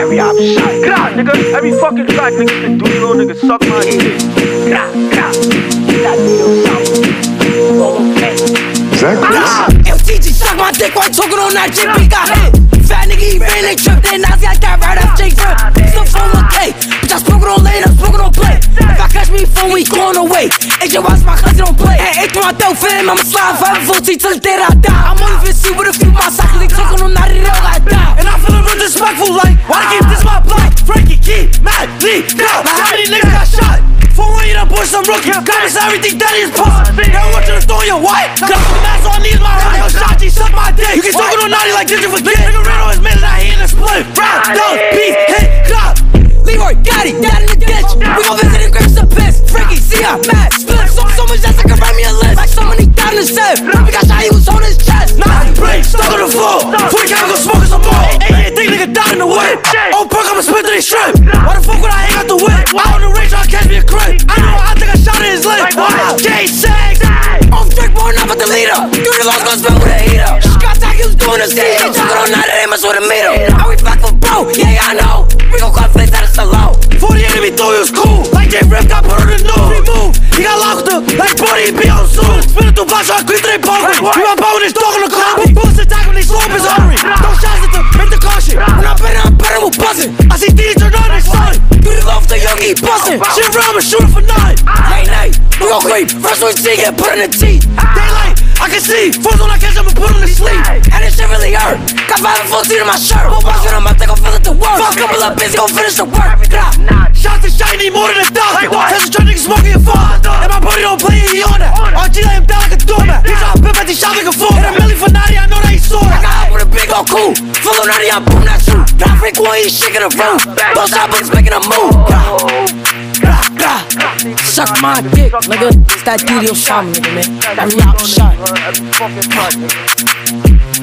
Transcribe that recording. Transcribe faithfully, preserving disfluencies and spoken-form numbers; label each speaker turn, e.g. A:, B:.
A: Every op shot. Grah, nigga. Every fucking track, nigga. The Dudeylo, nigga. Suck my dick. Grah, grah. That nigga Osama.
B: Is that Chris?
C: L T G suck my dick while talking on that J P got hit. Fat nigga, he ran, they tripped, then Nazi, I got right off J Drip. Still phone with K, bitch, I spoke it on lane, I'm spoken on play. If I catch me phone, we going away. A J watch my cousin don't play. Hey, eight to my dope fam, I'ma slide five and fourteen till the day that I die. I'm only finna see with a few my cycle, they talking on that, they all got die. And I'm feeling real disrespectful, like, why keep this my block? Frankie, Key, Matt, Lee, now, how many niggas got shot? For one, you done boy, some rookie. Got me everything that is pussy. Never want you to throw your white. Got the mask on, these my right. Yo, Shachi, suck my dick. You can talk on naughty like this, you forget. Nigga ran on his man and I hit in a split. Round, down, beat, hit, clap. Leroy, got it, down in the ditch. We gon' visit and grab some piss. Frankie, see ya, mad, split. So, so much ass, I can write me a list. Like so many down the set. Baby got shot, he was on his chest. Nah, he break, stuck on the floor. Before he can't go smoking some more. Hey, think nigga died in the whip. Oh, perk, I'ma spit to these strip. Why the fuck would I hang out the whip? Out on the range, I'll catch me a crib. I know, I think I shot in his leg. Wow, J six. Off trick, born up at the leader. Dudeylo's gon' spell with a heater. Got that, he was doing the scene. They talking all night, they mess with a meter. Are we back for bro? Yeah, I know. We gon' cut face out of solo. For the enemy, thought he was cool. Like J Rip got put on the news. He moved, he got locked up. Like Buddy, he be on soon. Spinning through blocks, so I quit they punk. We run power with his dog on the club. Bullets attack when they slow up his hungry. Throw shots at them, make the caution. When I'm better, I'm better with buzzing. I see D turn on his son. Dudeylo off the young, he bustin'. Shit around and shoot for nine. Late night, we gon' creep. First one see, get put in the teeth. Daylight, I can see. First one I catch, I'ma put him to sleep. And this shit really hurt. Got five and fourteen in my shirt. But once when I'm up, they gon' feel it the worst. Fuck couple of bitches, gon' finish the work. Shots and shiny more than a thousand. Test the niggas smoking your phone. And my buddy don't play, he on that. R G lay him down like a doormat. He drop pimp at the shop like a fool. Hit a milli for ninety, I know that he saw it. I got up with a big old cool. Full of ninety, I boom that shoe. Got freak one, he shaking the room. Both side buttons making a move. Suck my dick, nigga. It's that Dudeylo Osama, nigga, man. That rock shot.